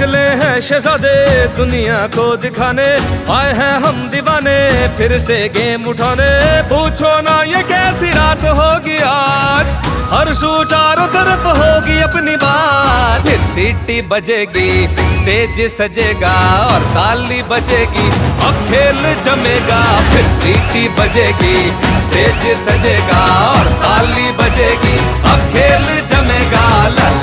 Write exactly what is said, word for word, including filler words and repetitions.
निकले हैं शहजादे दुनिया को दिखाने, आए हैं हम दीवाने फिर से गेम उठाने। पूछो ना ये कैसी रात होगी आज, हर सू चारों तरफ होगी अपनी बात। फिर सीटी बजेगी, स्टेज सजेगा और ताली बजेगी, अब खेल जमेगा। फिर सीटी बजेगी, स्टेज सजेगा और ताली बजेगी, अब खेल जमेगा।